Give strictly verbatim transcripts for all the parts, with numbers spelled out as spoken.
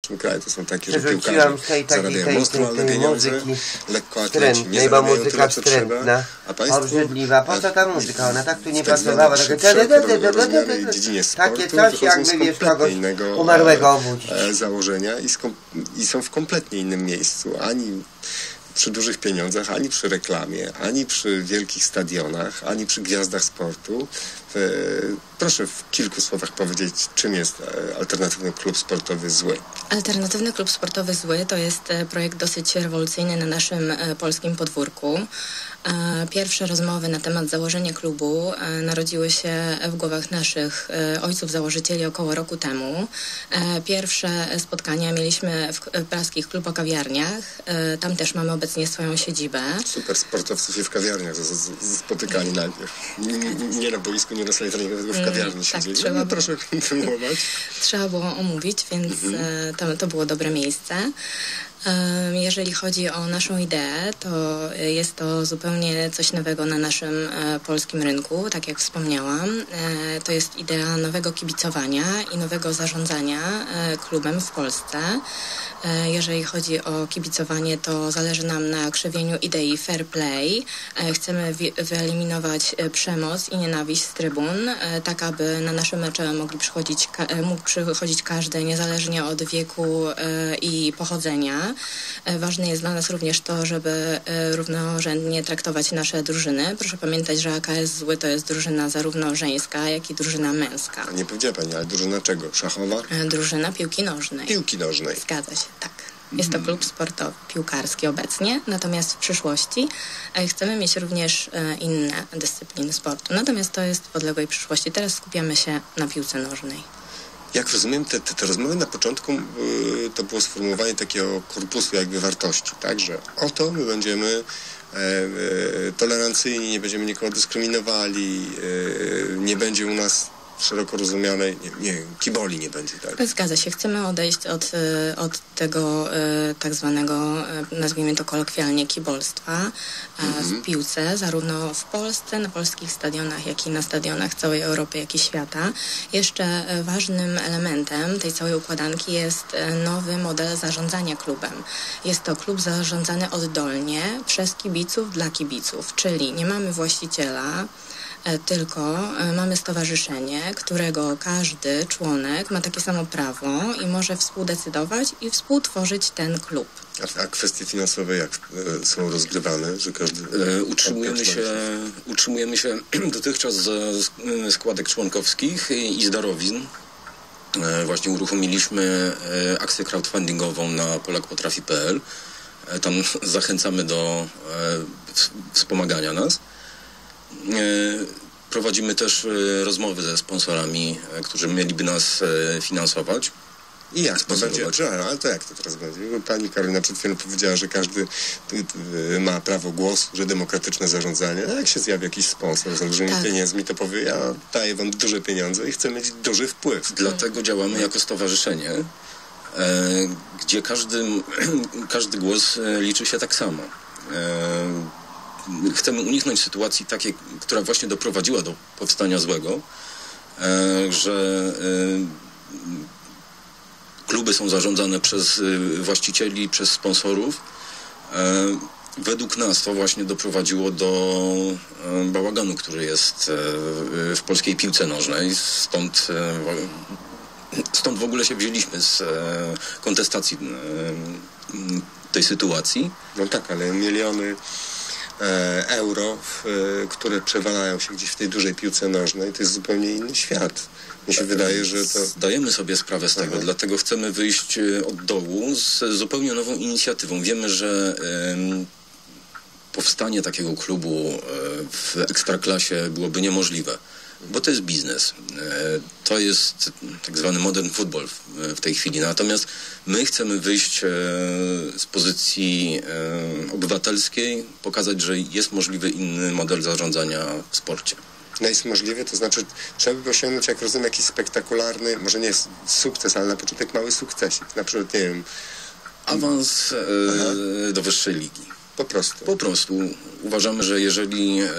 kraju. To są takie, że Przerzuciłam piłkarze z tej takiej, zarabiają tej, monstrualne tej, tej pieniądze, muzyki lekkoatleci nie wstrętnej, bo zarabiają muzyka tyle, co trzeba, wstrętna, a państwo obrzydliwa. Po co ta muzyka? Ona tak tu nie w tak zwanej pasowała. przy- Takie szeroko dziedzinie sportu takie coś, wychodzą jakby z wiesz, kompletnie kogoś innego umarłego e, obudzić. e, założenia i, skom- i są w kompletnie innym miejscu. Ani przy dużych pieniądzach, ani przy reklamie, ani przy wielkich stadionach, ani przy gwiazdach sportu. E, proszę w kilku słowach powiedzieć, czym jest e, alternatywny klub sportowy Zły. Alternatywny klub sportowy Zły to jest e, projekt dosyć rewolucyjny na naszym e, polskim podwórku. E, Pierwsze rozmowy na temat założenia klubu e, narodziły się w głowach naszych e, ojców założycieli około roku temu. E, Pierwsze spotkania mieliśmy w k- praskich klubokawiarniach. E, Tam też mamy obecnie swoją siedzibę. Super sportowcy się w kawiarniach z- z- z- spotykali najpierw. Nie, nie, nie na boisku, nie na sali treningowym, tylko w kawiarni Mm, tak, siedzieli. trzeba No, było. proszę kontynuować. Trzeba było omówić, więc e, to, to było dobre miejsce. E, Jeżeli chodzi o naszą ideę, to jest to zupełnie coś nowego na naszym e, polskim rynku, tak jak wspomniałam. E, To jest idea nowego kibicowania i nowego zarządzania e, klubem w Polsce. E, Jeżeli chodzi o kibicowanie, to zależy nam na krzewieniu idei fair play. E, Chcemy wi- wyeliminować e, przemoc i nienawiść z trybun, e, tak aby na nasze mecze mogli przychodzić, ka- e, mógł przychodzić każdy, niezależnie od wieku e, i pochodzenia. E, Ważne jest dla nas również to, żeby e, równorzędnie traktować nasze drużyny. Proszę pamiętać, że A K S Zły to jest drużyna zarówno żeńska, jak i drużyna męska. A nie powiedziała pani, ale drużyna czego? Szachowa? E, Drużyna piłki nożnej. Piłki nożnej. Zgadza się, tak. Jest to klub sportowy, piłkarski obecnie, natomiast w przyszłości e, chcemy mieć również e, inne dyscypliny sportu. Natomiast to jest w odległej przyszłości. Teraz skupiamy się na piłce nożnej. Jak rozumiem, te, te, te rozmowy na początku y, to było sformułowanie takiego korpusu jakby wartości, tak? Że oto my będziemy e, e, tolerancyjni, nie będziemy nikogo dyskryminowali, e, nie będzie u nas szeroko rozumianej, nie, nie, kiboli nie będzie, tak? Zgadza się. Chcemy odejść od, e, od tego e, tak zwanego, e, nazwijmy to kolokwialnie, kibolstwa e, w piłce, zarówno w Polsce, na polskich stadionach, jak i na stadionach całej Europy, jak i świata. Jeszcze e, ważnym elementem tej całej układanki jest e, nowy model zarządzania klubem. Jest to klub zarządzany oddolnie przez kibiców dla kibiców, czyli nie mamy właściciela, E, tylko e, mamy stowarzyszenie, którego każdy członek ma takie samo prawo i może współdecydować i współtworzyć ten klub. A, a kwestie finansowe jak e, są rozgrywane, że każdy... E, Utrzymujemy się, utrzymujemy się dotychczas ze sk- składek członkowskich i i z darowizn. E, Właśnie uruchomiliśmy e, akcję crowdfundingową na polak potrafi kropka p l. E, Tam zachęcamy do e, ws- wspomagania nas. E, Prowadzimy też e, rozmowy ze sponsorami, e, którzy mieliby nas e, finansować. I jak to będzie? Sponsorować. Czy, ale to jak to teraz będzie? Bo pani Karolina przed chwilą powiedziała, że każdy y, y, ma prawo głosu, że demokratyczne zarządzanie. A jak się zjawi jakiś sponsor z olbrzymimi Tak. pieniędzmi, to powie, ja daję wam duże pieniądze i chcę mieć duży wpływ. Dlatego działamy jako stowarzyszenie, e, gdzie każdy, każdy głos e, liczy się tak samo. E, chcemy uniknąć sytuacji takiej, która właśnie doprowadziła do powstania złego, e, że e, kluby są zarządzane przez e, właścicieli, przez sponsorów. E, według nas to właśnie doprowadziło do e, bałaganu, który jest e, w polskiej piłce nożnej. Stąd e, Stąd w ogóle się wzięliśmy z e, kontestacji e, tej sytuacji. No tak, ale miliony e, euro, w, e, które przewalają się gdzieś w tej dużej piłce nożnej, to jest zupełnie inny świat. Mi się wydaje, że to... Zdajemy sobie sprawę z tego, Aha. dlatego chcemy wyjść e, od dołu z zupełnie nową inicjatywą. Wiemy, że em, powstanie takiego klubu e, w ekstraklasie byłoby niemożliwe, bo to jest biznes. E, To jest tak zwany modern football w, w tej chwili. Natomiast my chcemy wyjść e, z pozycji e, obywatelskiej, pokazać, że jest możliwy inny model zarządzania w sporcie. No jest możliwe, to znaczy trzeba by osiągnąć, jak rozumiem, jakiś spektakularny, może nie jest sukces, ale na początek mały sukcesik. Na przykład, nie wiem, Awans e, do wyższej ligi. po prostu. Po prostu uważamy, że jeżeli e,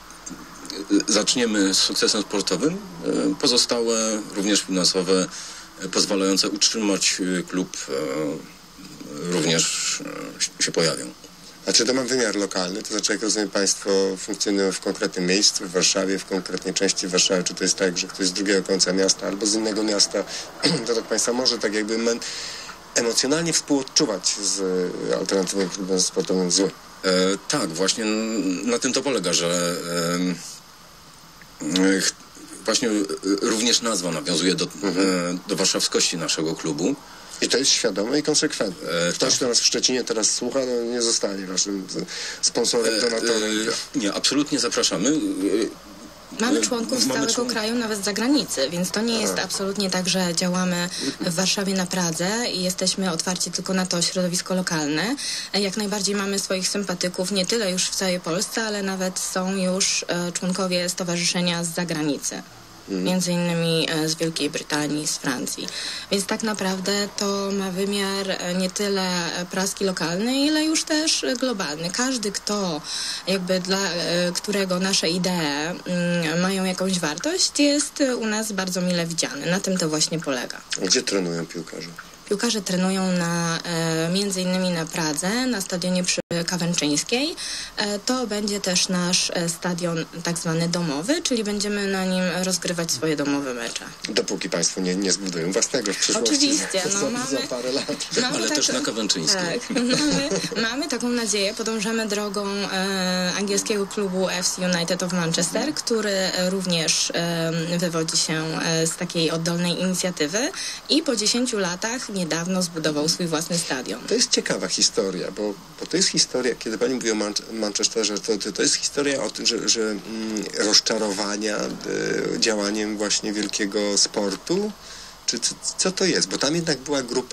zaczniemy z sukcesem sportowym, e, pozostałe, również finansowe, e, pozwalające utrzymać e, klub e, również e, się pojawią. A czy to ma wymiar lokalny? To znaczy, jak rozumiem, państwo funkcjonują w konkretnym miejscu, w Warszawie, w konkretnej części Warszawy. Czy to jest tak, że ktoś z drugiego końca miasta albo z innego miasta, to tak państwa może tak jakby men- emocjonalnie współodczuwać z alternatywnym klubem sportowym złym? E, tak, właśnie na tym to polega, że e, e, właśnie e, również nazwa nawiązuje do, mhm. e, do warszawskości naszego klubu. I to jest świadome i konsekwentne. E, Ktoś, tak. kto nas w Szczecinie teraz słucha, no nie zostanie naszym sponsorem, donatorem. E, e, nie, absolutnie zapraszamy. E, Mamy członków z Mamy całego członków. kraju, nawet z zagranicy, więc to nie jest absolutnie tak, że działamy w Warszawie na Pradze i jesteśmy otwarci tylko na to środowisko lokalne. Jak najbardziej mamy swoich sympatyków, nie tyle już w całej Polsce, ale nawet są już e, członkowie stowarzyszenia z zagranicy. Między innymi e, z Wielkiej Brytanii, z Francji. Więc tak naprawdę to ma wymiar e, nie tyle e, praski lokalnej, ile już też e, globalny. Każdy, kto jakby dla e, którego nasze idee mm, mają jakąś wartość, jest e, u nas bardzo mile widziany. Na tym to właśnie polega. Gdzie trenują piłkarze? Piłkarze trenują na, e, między innymi na Pradze, na stadionie przy Kawęczyńskiej. E, to będzie też nasz e, stadion tak zwany domowy, czyli będziemy na nim rozgrywać swoje domowe mecze. Dopóki państwo nie, nie zbudują własnego w przyszłości. Oczywiście, za, no, za, mamy- za parę lat. Mamy Ale tak- też na Kawęczyńskiej. Tak, mamy, mamy taką nadzieję, podążamy drogą e, angielskiego klubu F C United of Manchester, który e, również e, wywodzi się e, z takiej oddolnej inicjatywy i po dziesięciu latach niedawno zbudował swój własny stadion. To jest ciekawa historia, bo, bo to jest historia, kiedy pani mówi o Man- Manchesterze, to, to, to jest historia o tym, że, że mm, rozczarowania e, działaniem właśnie wielkiego sportu, czy co, co to jest? Bo tam jednak była grupa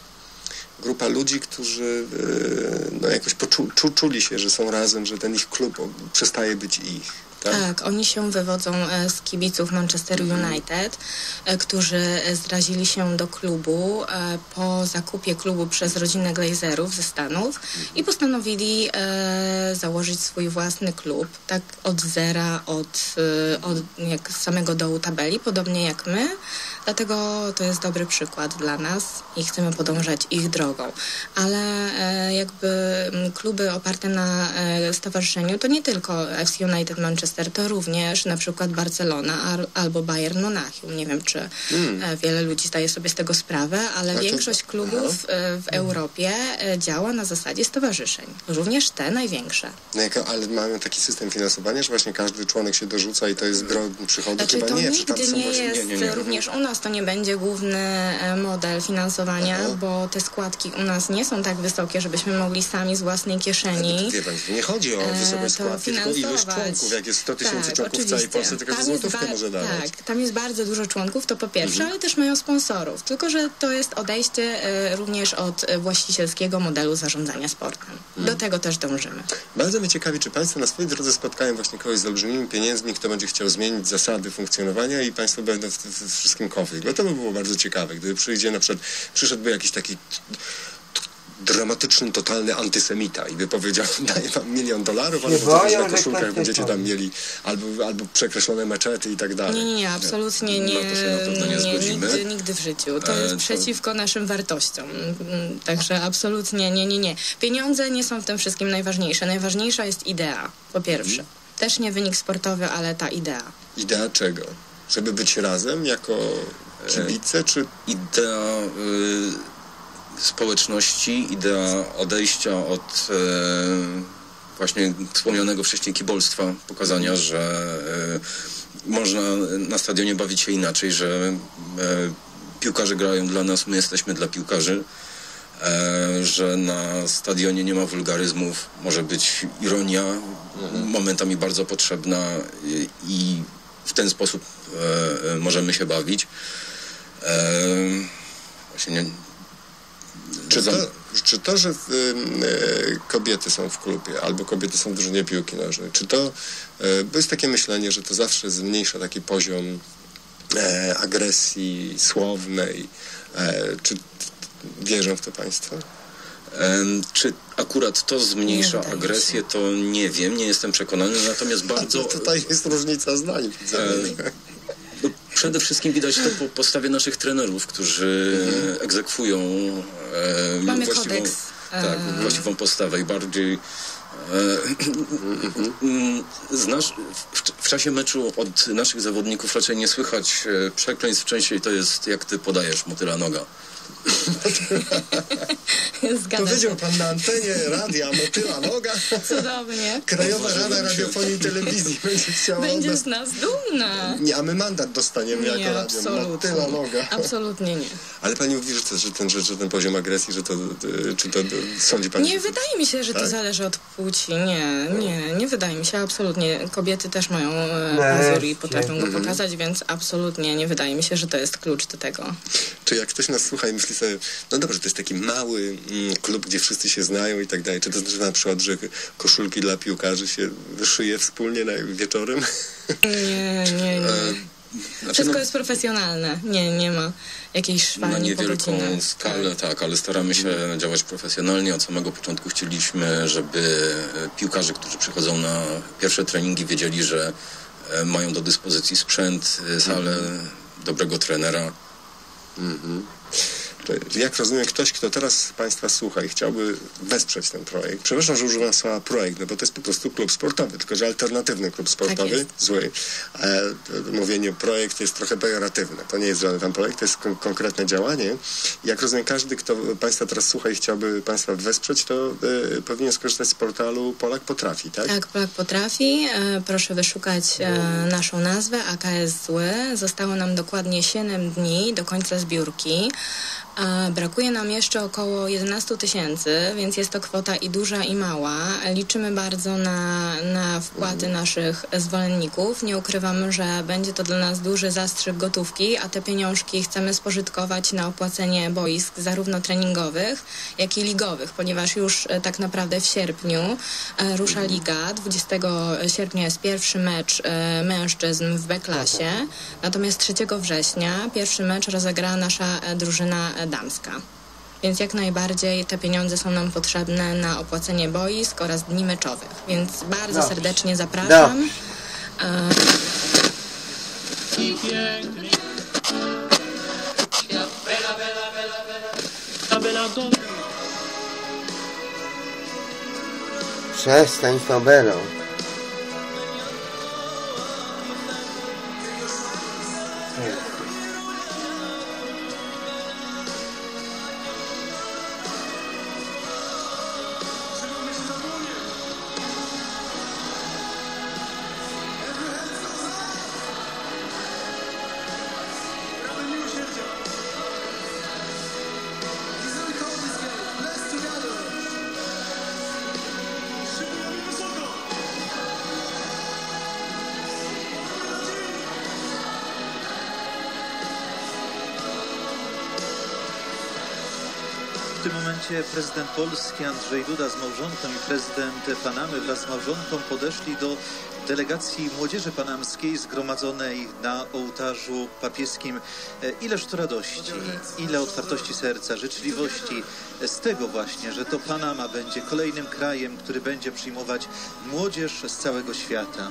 grupa ludzi, którzy e, no jakoś poczu, czu, czuli się, że są razem, że ten ich klub o, przestaje być ich. Tak? Tak, oni się wywodzą e, z kibiców Manchester United, e, którzy zrazili się do klubu e, po zakupie klubu przez rodzinę Glazerów ze Stanów i postanowili e, założyć swój własny klub, tak od zera, od, e, od jak z samego dołu tabeli, podobnie jak my. Dlatego to jest dobry przykład dla nas i chcemy podążać ich drogą. Ale e, jakby m, kluby oparte na e, stowarzyszeniu to nie tylko F C United Manchester, to również na przykład Barcelona al, albo Bayern Monachium. Nie wiem, czy Mm. e, wiele ludzi zdaje sobie z tego sprawę, ale A to- większość klubów e, w Europie e, działa na zasadzie stowarzyszeń. Również te największe. No jak, ale mamy taki system finansowania, że właśnie każdy członek się dorzuca i to jest gro przychodu? Znaczy Chyba to nie, czy tam nigdy są nie właśnie... jest, nie, nie, nie. również u nas to nie będzie główny e, model finansowania, Aha. bo te składki u nas nie są tak wysokie, żebyśmy mogli sami z własnej Ale kieszeni to, wie pani, nie chodzi o e, wysokość to składki, tylko ilość finansować. członków. Jak jest sto tysięcy Tak, członków w całej oczywiście. Polsce, to każda Tam jest złotówkę ba- może dawać. Tak, tam jest bardzo dużo członków, to po pierwsze, Mhm. ale też mają sponsorów. Tylko, że to jest odejście e, również od e, właścicielskiego modelu zarządzania sportem. Mhm. Do tego też dążymy. Bardzo mnie ciekawi, czy państwo na swojej drodze spotkają właśnie kogoś z olbrzymimi pieniędzmi, kto będzie chciał zmienić zasady funkcjonowania i państwo będą w tym wszystkim konflikt. Bo to by było bardzo ciekawe, gdyby przyjdzie na przykład, przyszedłby jakiś taki dramatyczny, totalny antysemita i by powiedział, daję wam milion dolarów, ale Się po boją, na że koszulkach ktoś będziecie coś tam mieli albo, albo przekreślone meczety i tak dalej. Nie, nie, nie, absolutnie nie, No to się na pewno nie zgodzimy. nigdy, nigdy w życiu. To E, jest to- przeciwko naszym wartościom. Mm, Także absolutnie nie, nie, nie. Pieniądze nie są w tym wszystkim najważniejsze. Najważniejsza jest idea, po pierwsze. Też nie wynik sportowy, ale ta idea. Idea czego? Żeby być razem jako kibice, czy... Idea y, społeczności, idea odejścia od y, właśnie wspomnianego wcześniej kibolstwa, pokazania, że y, można na stadionie bawić się inaczej, że y, piłkarze grają dla nas, my jesteśmy dla piłkarzy, y, że na stadionie nie ma wulgaryzmów, może być ironia, momentami bardzo potrzebna i, i w ten sposób e, możemy się bawić. E, właśnie nie, Czy to, za- czy to, że y, y, kobiety są w klubie albo kobiety są w drużynie piłki nożnej, czy to, y, bo jest takie myślenie, że to zawsze zmniejsza taki poziom e, agresji słownej. E, czy wierzą w to państwo? Em, Czy akurat to Nie zmniejsza wydaje mi agresję, to nie wiem, nie jestem przekonany, natomiast bardzo... No, tutaj jest różnica zdań. widzę. E, no, Przede wszystkim widać to po postawie naszych trenerów, którzy mhm. egzekwują e, Mamy właściwą, kodeks. tak, właściwą postawę i bardziej Znasz, w, w czasie meczu od naszych zawodników raczej nie słychać przekleństw, częściej to jest jak ty podajesz, motyla noga. Powiedział pan na antenie radia, motyla noga. Cudownie. Krajowa Rada Radiofonii i Telewizji będzie chciała Będzie nas... z nas dumna. Nie, a my mandat dostaniemy Nie, jako radio. absolutnie. Motyla noga. Absolutnie nie. Ale pani mówi, że, to, że, ten, że, że ten poziom agresji, że to, czy to sądzi pani? Nie wydaje mi się, że to tak? zależy od płci. Nie, nie, nie wydaje mi się absolutnie. Kobiety też mają e, No, pazur i potrafią go Mhm. pokazać, więc absolutnie nie wydaje mi się, że to jest klucz do tego. Czy jak ktoś nas słucha i myśli sobie, no dobrze, to jest taki mały mm, klub, gdzie wszyscy się znają i tak dalej. Czy to znaczy na przykład, że koszulki dla piłkarzy się szyje wspólnie na wieczorem? Nie, nie, nie. Znaczy, Wszystko no, jest profesjonalne. Nie, nie ma jakiejś na szwalni po niewielką godzinach. skalę, tak, ale staramy się działać profesjonalnie. Od samego początku chcieliśmy, żeby piłkarze, którzy przychodzą na pierwsze treningi, wiedzieli, że e, mają do dyspozycji sprzęt, e, salę, dobrego trenera. Mhm. Jak rozumiem, ktoś, kto teraz państwa słucha i chciałby wesprzeć ten projekt, przepraszam, że używam słowa projekt, no bo to jest po prostu klub sportowy, tylko że alternatywny klub sportowy, Tak zły. E, mówienie projekt jest trochę pejoratywne. To nie jest żaden tam projekt, to jest kon- konkretne działanie. Jak rozumiem, każdy, kto państwa teraz słucha i chciałby państwa wesprzeć, to e, powinien skorzystać z portalu Polak Potrafi, tak? Tak, Polak Potrafi. E, proszę wyszukać e, naszą nazwę, A K S Zły. Zostało nam dokładnie siedem dni do końca zbiórki. E, brakuje nam jeszcze około jedenaście tysięcy, więc jest to kwota i duża, i mała. Liczymy bardzo na, na wpłaty naszych zwolenników. Nie ukrywam, że będzie to dla nas duży zastrzyk gotówki, a te pieniążki chcemy spożytkować na opłacenie boisk zarówno treningowych, jak i ligowych, ponieważ już e, tak naprawdę w sierpniu e, rusza liga. dwudziestego sierpnia jest pierwszy mecz e, mężczyzn w B-klasie, natomiast trzeciego września pierwszy mecz rozegra nasza e, drużyna e, damska. Więc jak najbardziej te pieniądze są nam potrzebne na opłacenie boisk oraz dni meczowych. Więc bardzo Dobrze. serdecznie zapraszam. Dobrze. E, Przestań z tą belą. W tym momencie prezydent Polski Andrzej Duda z małżonką i prezydent Panamy wraz z małżonką podeszli do delegacji młodzieży panamskiej zgromadzonej na ołtarzu papieskim. Ileż to radości, ile otwartości serca, życzliwości z tego właśnie, że to Panama będzie kolejnym krajem, który będzie przyjmować młodzież z całego świata.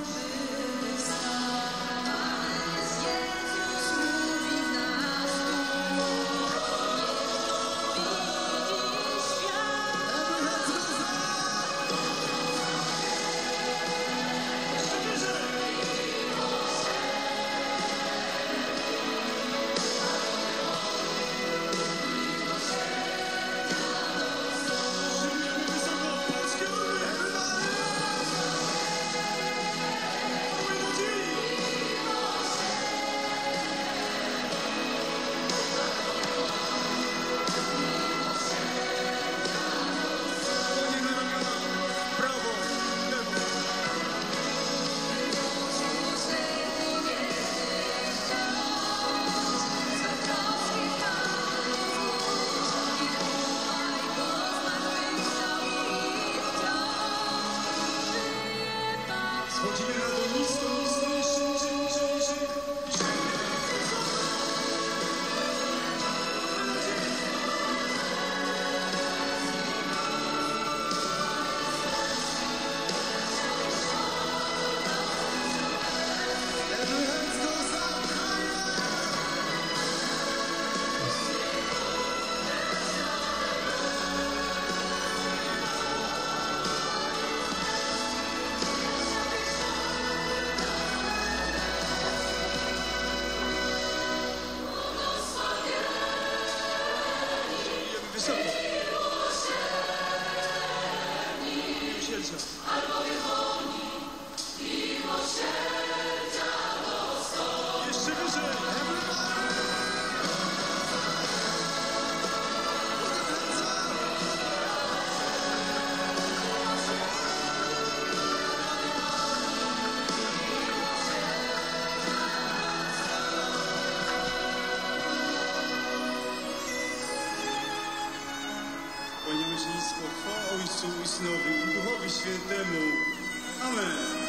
księżniczko, chwała Ojcu i Synowi i Duchowi Świętemu. Amen.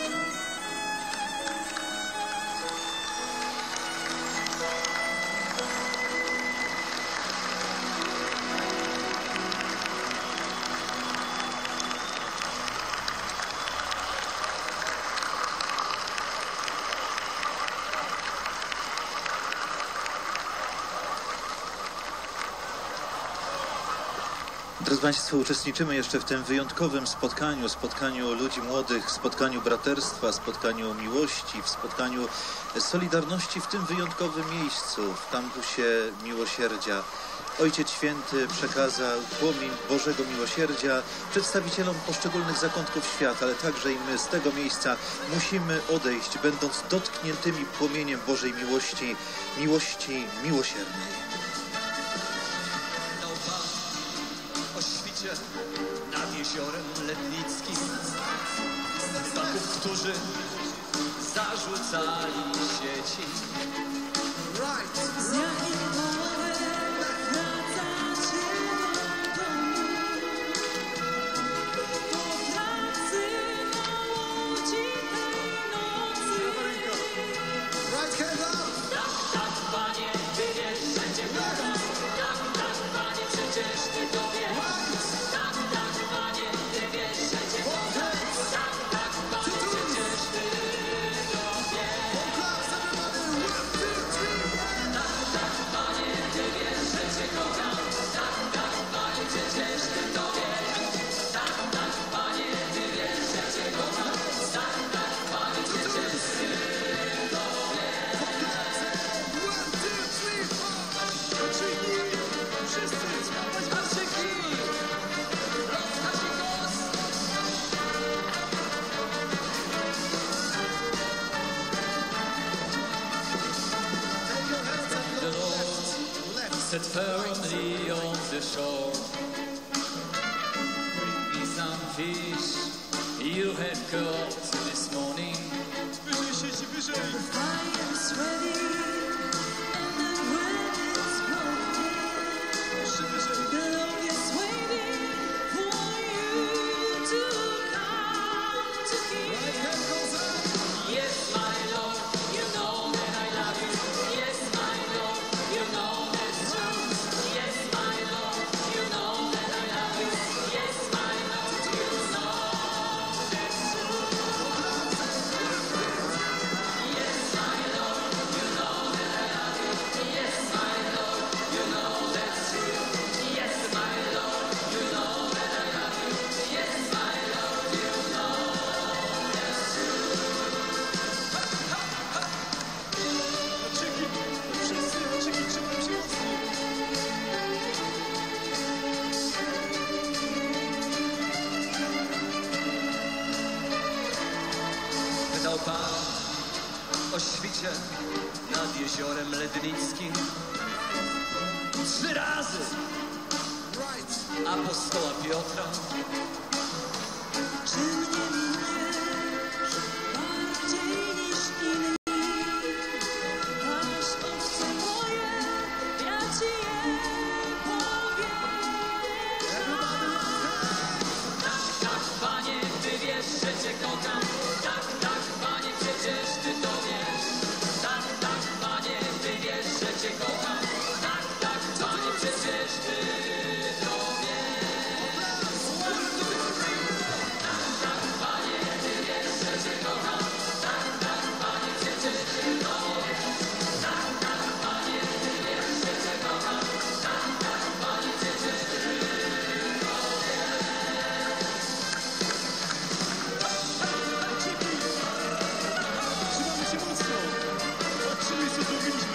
Drodzy Państwo, uczestniczymy jeszcze w tym wyjątkowym spotkaniu, spotkaniu ludzi młodych, spotkaniu braterstwa, spotkaniu miłości, w spotkaniu solidarności w tym wyjątkowym miejscu, w kampusie Miłosierdzia. Ojciec Święty przekazał płomień Bożego Miłosierdzia przedstawicielom poszczególnych zakątków świata, ale także i my z tego miejsca musimy odejść, będąc dotkniętymi płomieniem Bożej miłości, miłości miłosiernej. Nad jeziorem Lednickim rybaków, którzy zarzucali sieci. Z dnia i połowę wracacie do domu, po pracy na łodzi tej nocy. Tak, tak, Panie, Ty wiesz, że Cię kocham. Tak, tak, Panie, przecież Ty to wiesz. Tak, tak, Panie, Ty wiesz, że Cię kocham. Tak, tak, Panie, przecież Ty to wiesz. Tak, tak, Panie, Ty wiesz, że Cię kocham. Tak, tak, Panie, przecież Ty to wiesz. Tak, tak, Panie, Ty wiesz, że Cię kocham. Tak, tak, Panie, przecież Ty to wiesz. Wszyscy śpiewać haczyki! Rozkazikos! The Lord set firmly on the shore. Bring me some fish you have caught this morning. Wyżej sieci, wyżej! Fire's ready and the bread is broken. Jeszcze wyżej! The Lord is waiting for you to come to Him. Yes, my Lord, you know that I love you. Yes, my Lord, you know that's true. Yes, my Lord, you know that I love you. Yes, my Lord, you know that's true. Yes, my Lord, you know that I love you. Yes, my Lord, you know that's true. Yes, my Lord, you know that I love you. Yes, my Lord, you know that's true. Haczyki! Wszyscy haczyki trzymaj się mocno! Wydał Pan o świcie nad jeziorem Lednickim trzy razy apostoła Piotra. Czy mnie miłujesz bardziej niż inni? Aż owce moje, ja Ci je powierzam. Tak, tak, Panie, Ty wiesz, że Cię kocham. Tak, tak, Panie, przecież Ty to wiesz. Tak, tak, Panie, Ty wiesz, że Cię kocham. Tak, tak, Panie, przecież Ty to wiesz. Tak, tak, Panie, Ty wiesz, że Cię kocham. Tak, tak, Panie, przecież Ty to wiesz. Tak, tak, Panie, Ty wiesz, że Cię kocham. Tak, tak, Panie, przecież Ty to wiesz. Haczyki! Trzymamy się mocno! Patrzymy, co zrobiliśmy!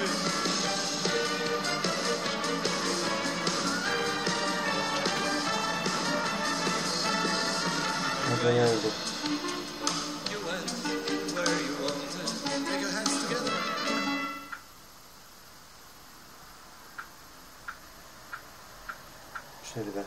Dobra, ja idę. You went where you wanted. Take your hands together. Przerwę.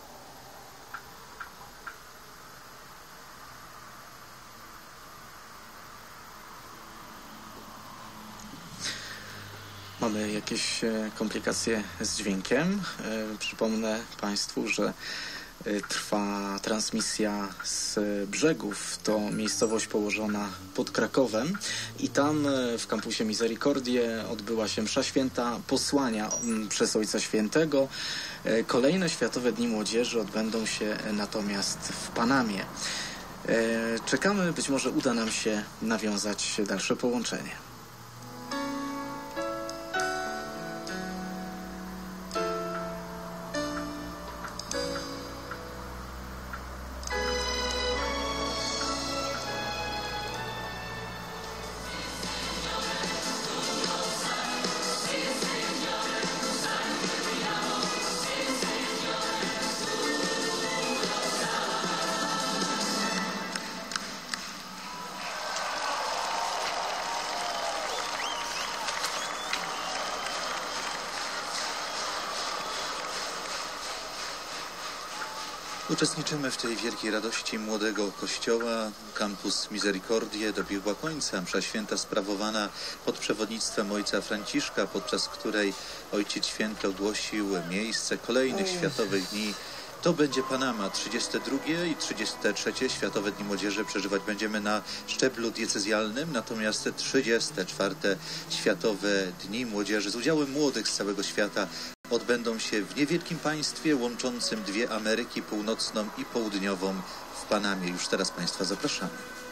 Mamy jakieś e, komplikacje z dźwiękiem. E, Przypomnę Państwu, że trwa transmisja z Brzegów. To miejscowość położona pod Krakowem i tam w kampusie Misericordie odbyła się msza święta posłania przez Ojca Świętego. Kolejne Światowe Dni Młodzieży odbędą się natomiast w Panamie. Czekamy, być może uda nam się nawiązać dalsze połączenie. Uczestniczymy w tej wielkiej radości młodego kościoła. Campus Misericordie dobiegła końca. Msza święta sprawowana pod przewodnictwem ojca Franciszka, podczas której Ojciec Święty ogłosił miejsce kolejnych Światowych Dni. To będzie Panama. trzydzieste drugie i trzydzieste trzecie Światowe Dni Młodzieży przeżywać będziemy na szczeblu diecezjalnym, natomiast trzydzieste czwarte Światowe Dni Młodzieży z udziałem młodych z całego świata odbędą się w niewielkim państwie łączącym dwie Ameryki, północną i południową, w Panamie. Już teraz Państwa zapraszamy.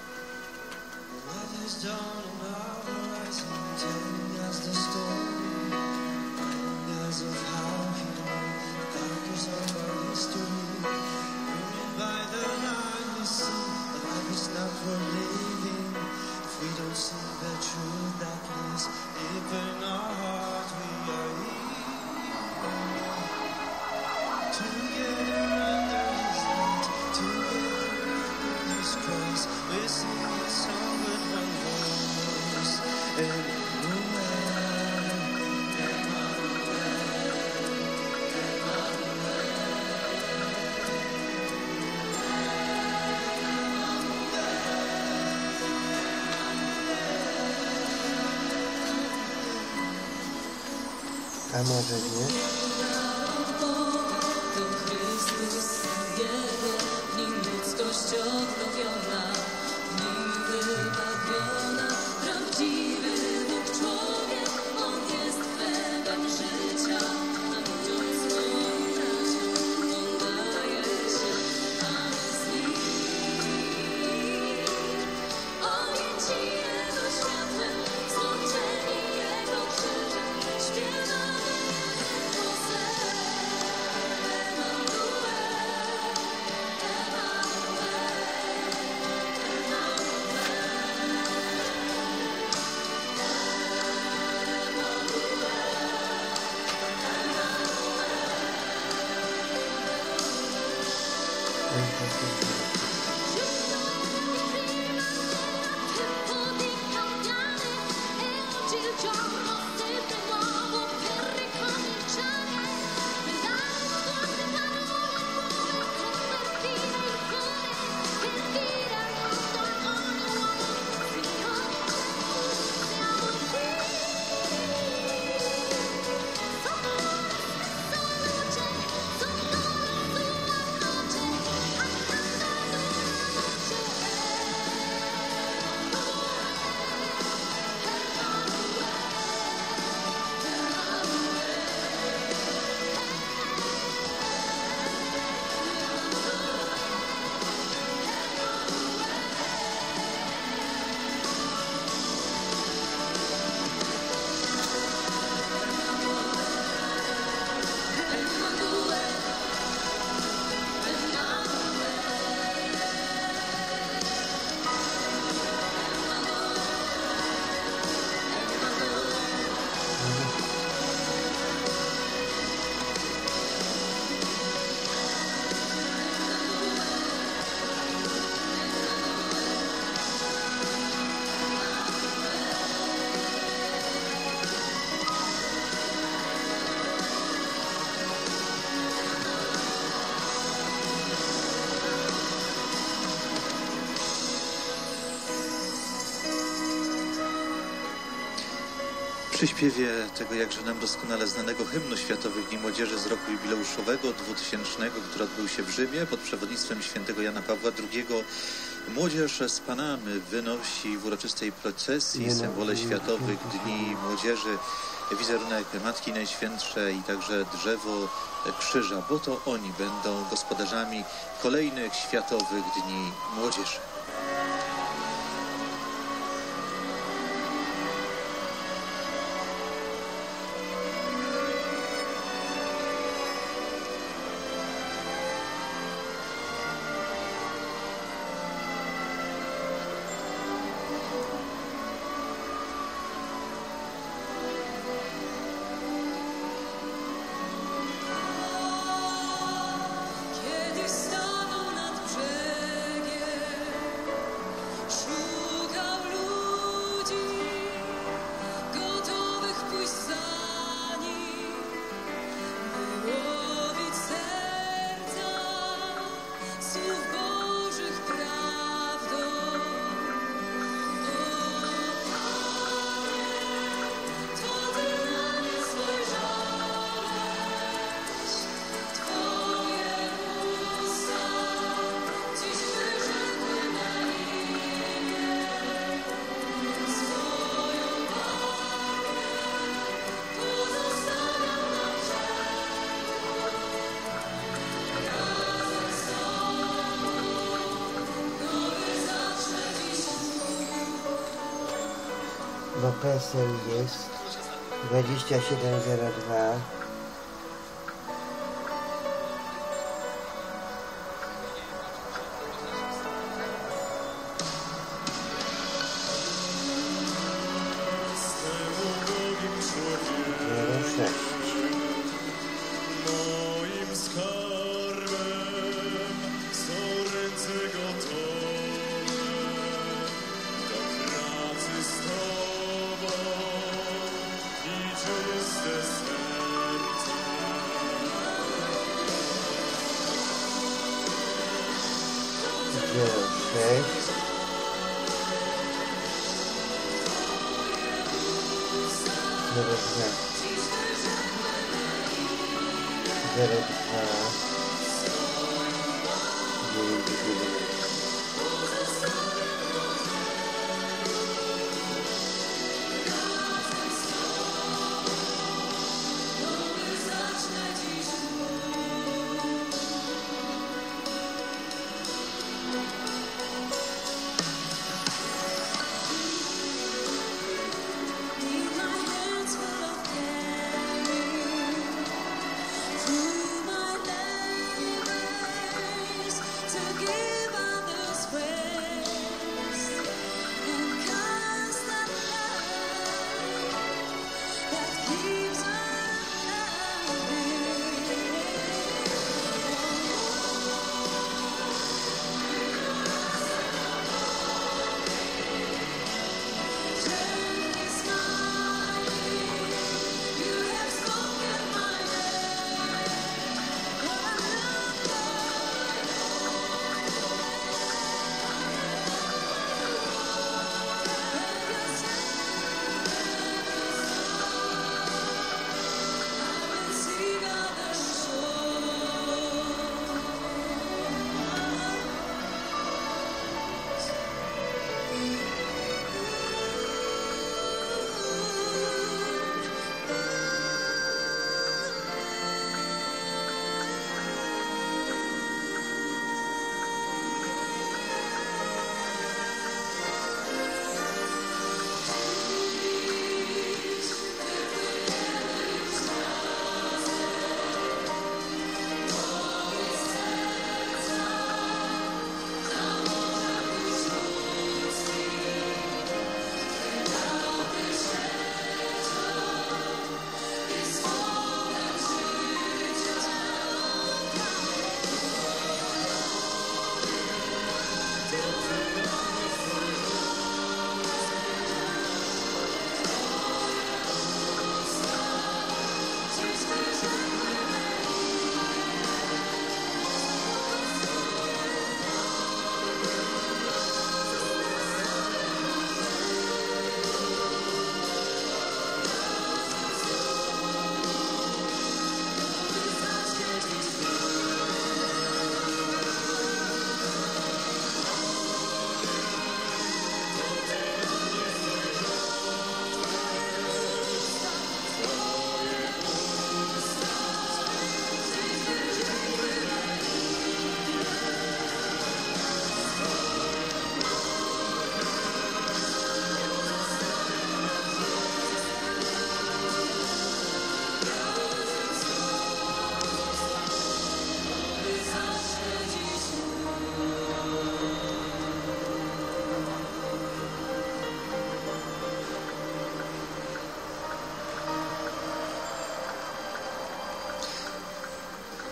A może nie? Przy śpiewie tego jakże nam doskonale znanego hymnu Światowych Dni Młodzieży z roku jubileuszowego dwutysięcznego, który odbył się w Rzymie pod przewodnictwem świętego Jana Pawła drugiego, młodzież z Panamy wynosi w uroczystej procesji symbole Światowych Dni Młodzieży, wizerunek Matki Najświętszej i także drzewo krzyża, bo to oni będą gospodarzami kolejnych Światowych Dni Młodzieży. Kiedy stanął nad brzegiem, szukał ludzi, gotowych pójść za nim, by łowić serca słów Bożych prawdą. O Panie, to Ty na mnie spojrzałeś, Twoje usta dziś wyrzekły na imię, swoją Panię pozostawiam na brzegu, razem z Tobą nowy zacznę dziś Bo PESEL jest dwadzieścia siedem zero dwa. Zero sześć. Moim skarbem są ręce gotowe do pracy z Tobą i czyste serce. Zero sześć. Zero dwa. Zero dwa. Dziewięć jeden. Leave my hands full of caring, through my labors to give others praise.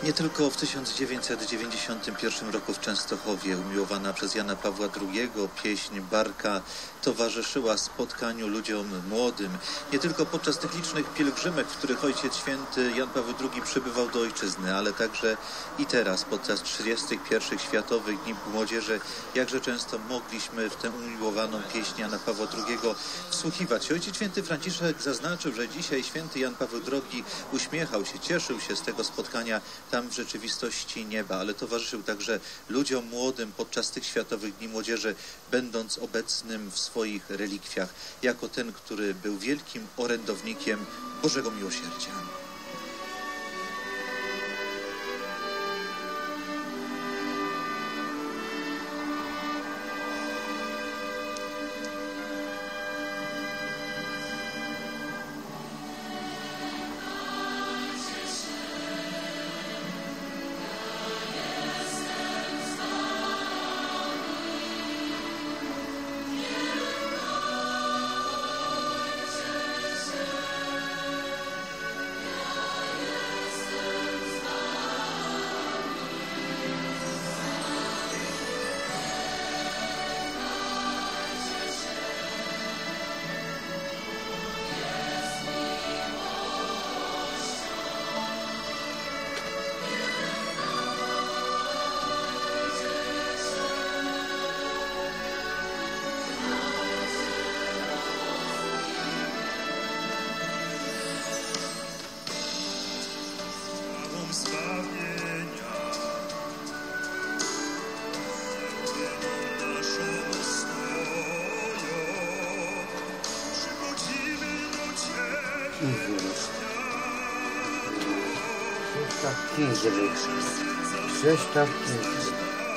Nie tylko w tysiąc dziewięćset dziewięćdziesiątym pierwszym roku w Częstochowie umiłowana przez Jana Pawła drugiego pieśń Barka towarzyszyła spotkaniu ludziom młodym. Nie tylko podczas tych licznych pielgrzymek, w których Ojciec Święty Jan Paweł drugi przybywał do ojczyzny, ale także i teraz podczas trzydziestych pierwszych Światowych Dni Młodzieży, jakże często mogliśmy w tę umiłowaną pieśń Jana Pawła drugiego wsłuchiwać się. Ojciec Święty Franciszek zaznaczył, że dzisiaj Święty Jan Paweł drugi uśmiechał się, cieszył się z tego spotkania tam w rzeczywistości nieba, ale towarzyszył także ludziom młodym podczas tych Światowych Dni Młodzieży, będąc obecnym w swoich relikwiach, jako ten, który był wielkim orędownikiem Bożego Miłosierdzia. Krzysztof Kizryk. Krzysztof Kizryk.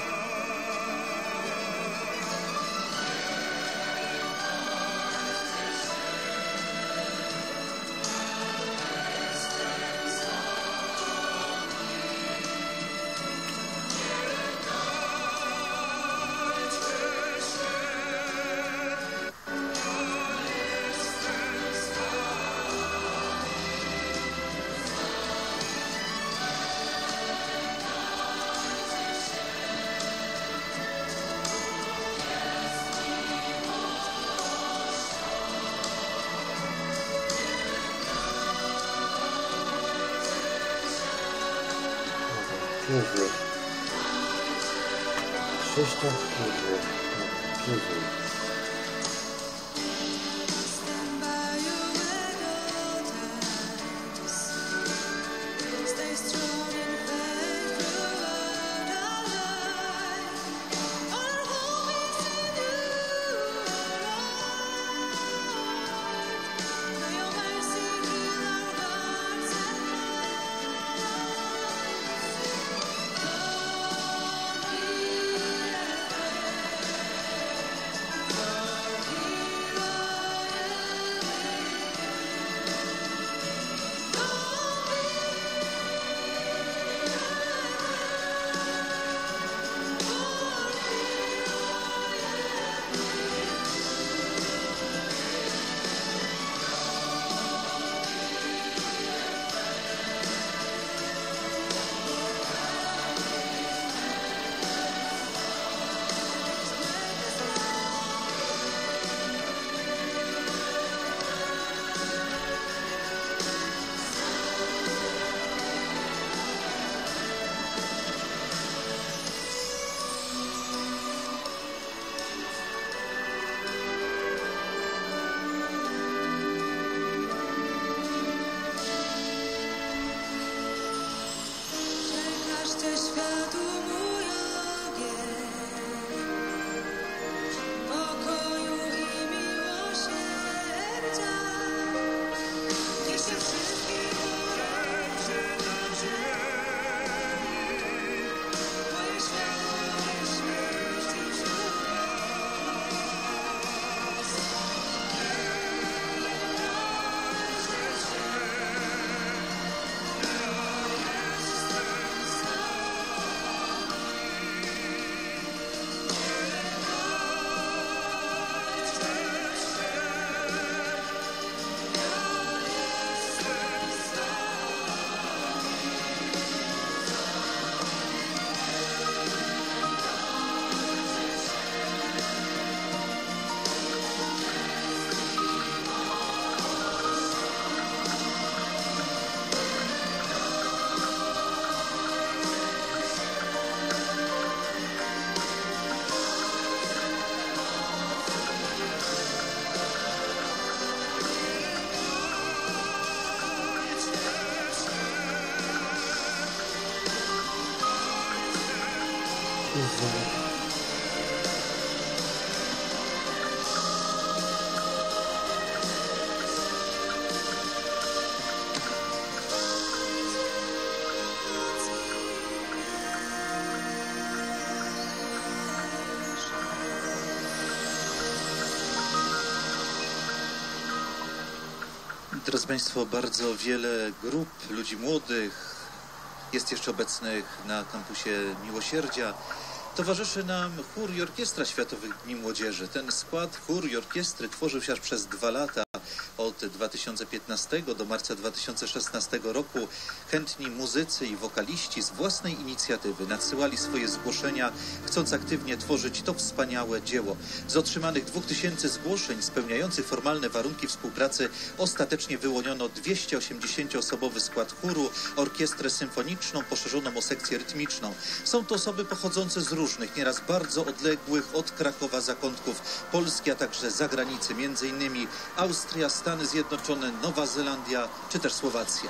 Kizryk. Krzysztof Kizryk. Kizryk. pięć złotych. Drodzy Państwo, bardzo wiele grup ludzi młodych jest jeszcze obecnych na kampusie Miłosierdzia. Towarzyszy nam chór i orkiestra Światowych Dni Młodzieży. Ten skład chór i orkiestry tworzył się aż przez dwa lata. Od dwa tysiące piętnastego do marca dwa tysiące szesnastego roku chętni muzycy i wokaliści z własnej inicjatywy nadsyłali swoje zgłoszenia, chcąc aktywnie tworzyć to wspaniałe dzieło. Z otrzymanych dwóch tysięcy zgłoszeń spełniających formalne warunki współpracy ostatecznie wyłoniono dwieście osiemdziesięcioosobowy skład chóru, orkiestrę symfoniczną poszerzoną o sekcję rytmiczną. Są to osoby pochodzące z różnych, nieraz bardzo odległych od Krakowa zakątków Polski, a także zagranicy, między innymi Austria, Stany Zjednoczone, Nowa Zelandia czy też Słowacja.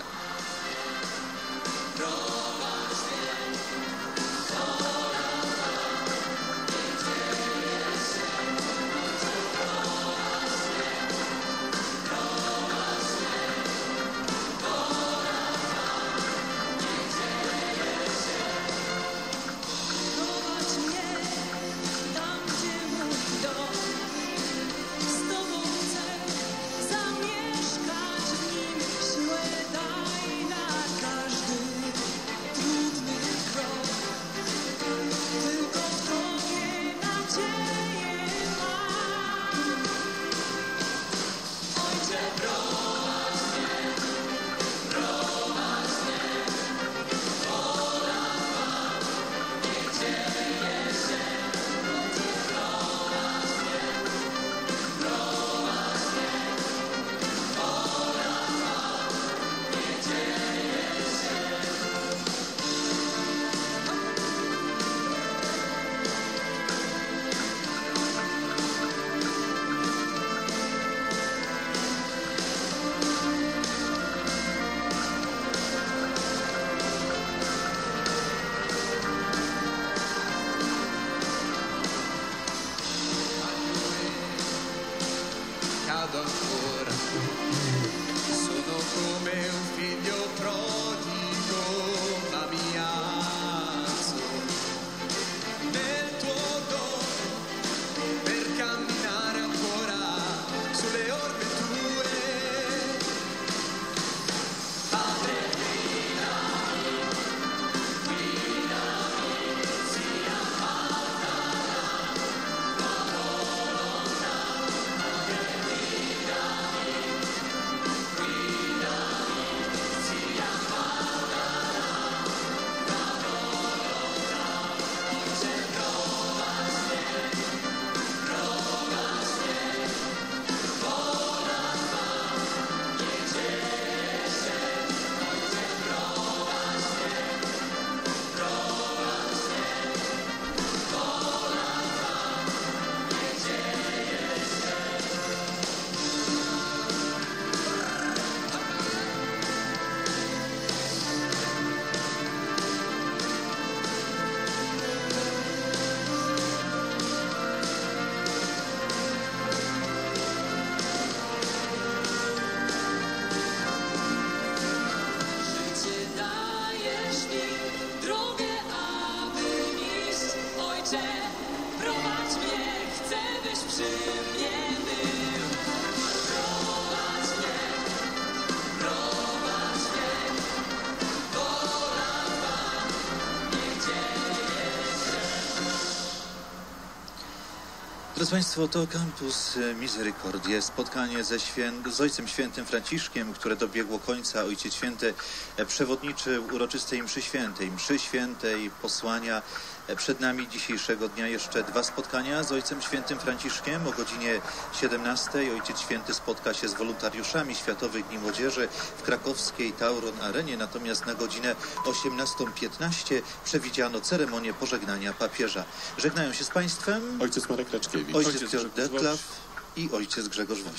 Drodzy Państwo, to kampus Misericordie, spotkanie ze świę... z Ojcem Świętym Franciszkiem, które dobiegło końca. Ojciec Święty przewodniczył uroczystej mszy świętej, mszy świętej posłania. Przed nami dzisiejszego dnia jeszcze dwa spotkania z Ojcem Świętym Franciszkiem. O godzinie siedemnastej Ojciec Święty spotka się z wolontariuszami Światowych Dni Młodzieży w krakowskiej Tauron Arenie, natomiast na godzinę osiemnastą piętnaście przewidziano ceremonię pożegnania papieża. Żegnają się z Państwem ojciec Marek Raczkiewicz, ojciec Piotr Detlaw i ojciec Grzegorz Woś.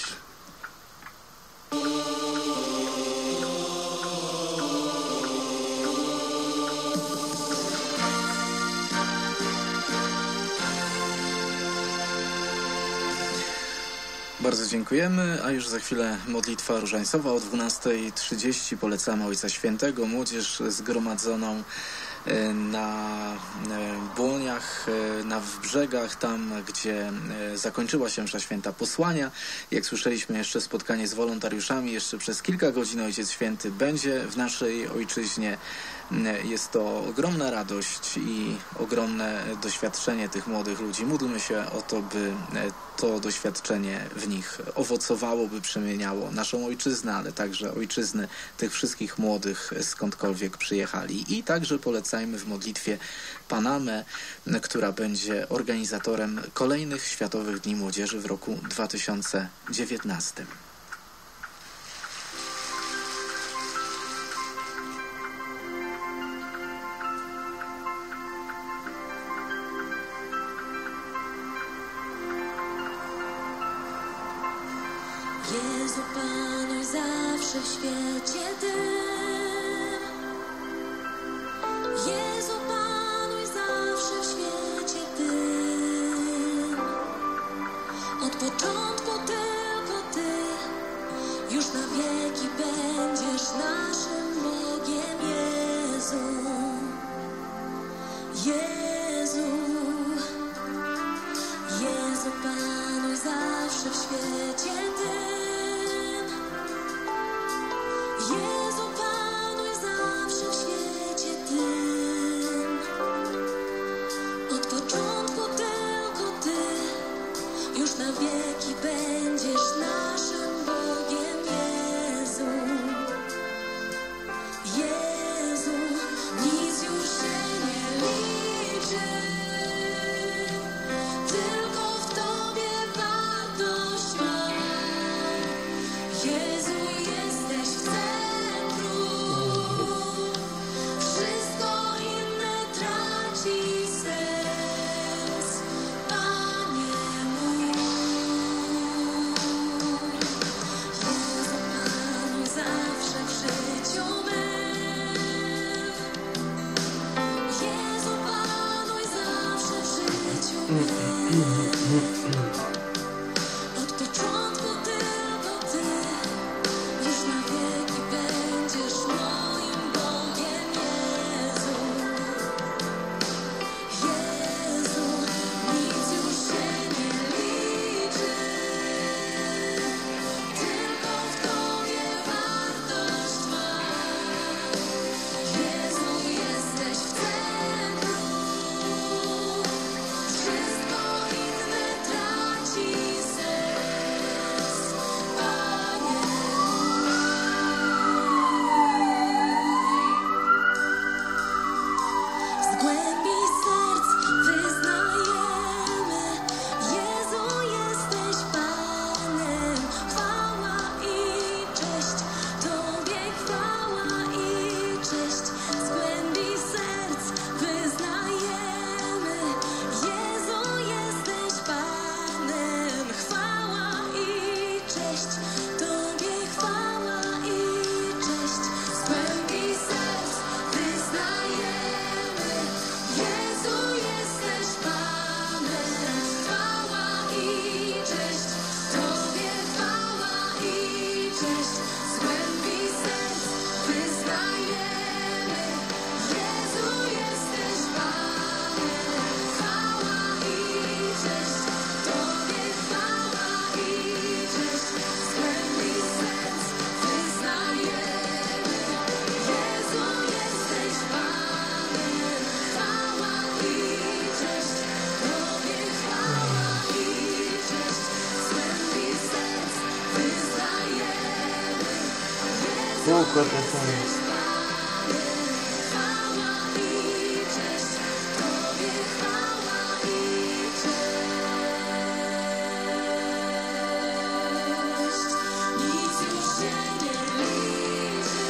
Bardzo dziękujemy, a już za chwilę modlitwa różańcowa o dwunastej trzydzieści. Polecamy Ojca Świętego, młodzież zgromadzoną na Błoniach, na Brzegach, tam gdzie zakończyła się msza święta posłania. Jak słyszeliśmy, jeszcze spotkanie z wolontariuszami, jeszcze przez kilka godzin Ojciec Święty będzie w naszej ojczyźnie. Jest to ogromna radość i ogromne doświadczenie tych młodych ludzi. Módlmy się o to, by to doświadczenie w nich owocowało, by przemieniało naszą ojczyznę, ale także ojczyzny tych wszystkich młodych, skądkolwiek przyjechali. I także polecajmy w modlitwie Panamę, która będzie organizatorem kolejnych Światowych Dni Młodzieży w roku dwa tysiące dziewiętnastym. Jezu, Panuj zawsze w świecie Ty. Jezu, Panuj zawsze w świecie Ty. Od początku tylko Ty, już na wieki będziesz naszym Bogiem. Jezu, Jezu, Jezu, Panuj zawsze w świecie Ty. Jezu, Panuj zawsze w świecie Tym. Od początku tylko Ty, już na wieki będziesz naszym Bogiem. Jezu, Jezu, nic już się nie liczy, tylko w Tobie wartość ma. Jezu, jesteś w centrum, wszystko inne traci sens, Panie mój. Jezu, Panuj zawsze w życiu mym. Jezu, Panuj zawsze w życiu mym. Od początku tylko Ty, już na wieki będziesz moim Bogiem. Jezu, Jezu, nic już się nie liczy, tylko w Tobie wartość ma. Jezu, jesteś w centrum, wszystko inne traci sens, Panie mój. Z głębi serc wyznajemy, Jezu, jesteś Panem. Chwała i cześć Tobie, chwała i cześć. Z głębi serc wyznajemy, Jezu, jesteś Panem. Chwała i cześć Tobie, chwała i cześć. Z głębi serc wyznajemy, Jezu, jesteś Panem. Chwała i cześć Tobie, chwała i cześć. Z głębi serc wyznajemy, Jezu, jesteś Panem. Chwała i cześć Tobie, chwała i cześć. Z głębi serc wyznajemy, Jezu, jesteś Panem. Chwała i cześć Tobie, chwała i cześć. Z głębi serc wyznajemy, Kółko to samo. chwała i cześć Tobie, chwała i cześć. Nic już się nie liczy,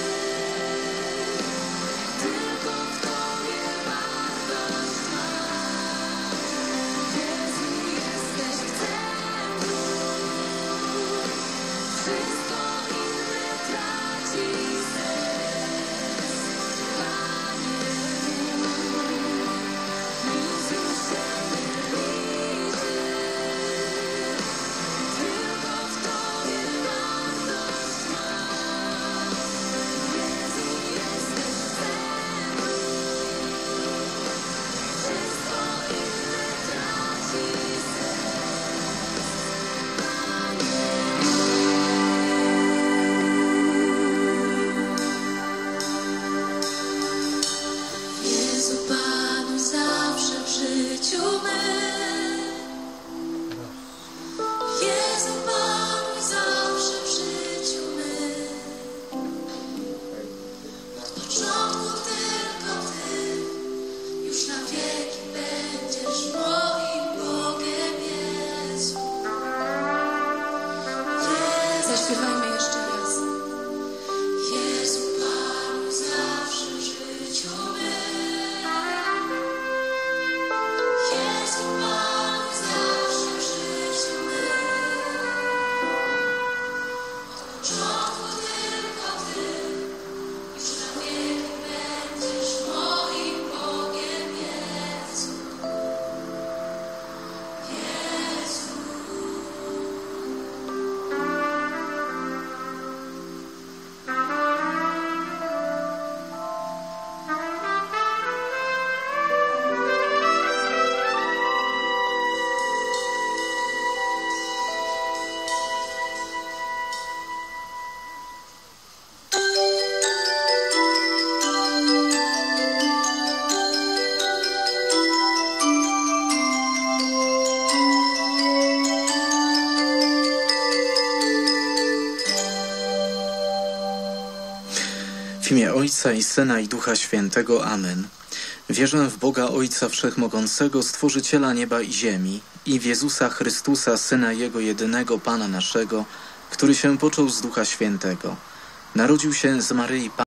tylko w Tobie wartość ma. Jezu, jesteś w centrum, wszystko inne traci sens. Jezu Panu zawsze w życiu mym. Jezu Panu zawsze w życiu mym. Od początku tylko Ty, już na wieki będziesz moim Bogiem, Jezu. Zaśpiewajmy jeszcze raz. Jezu Panu zawsze w życiu mym. Jezu Panu zawsze w życiu mym. Od początku tylko Ty, już na wieki będziesz moim Bogiem, Jezu. Jezu. W imię Ojca i Syna i Ducha Świętego. Amen. Wierzę w Boga Ojca Wszechmogącego, Stworzyciela nieba i ziemi, i w Jezusa Chrystusa, Syna Jego jedynego, Pana naszego, który się począł z Ducha Świętego. Narodził się z Maryi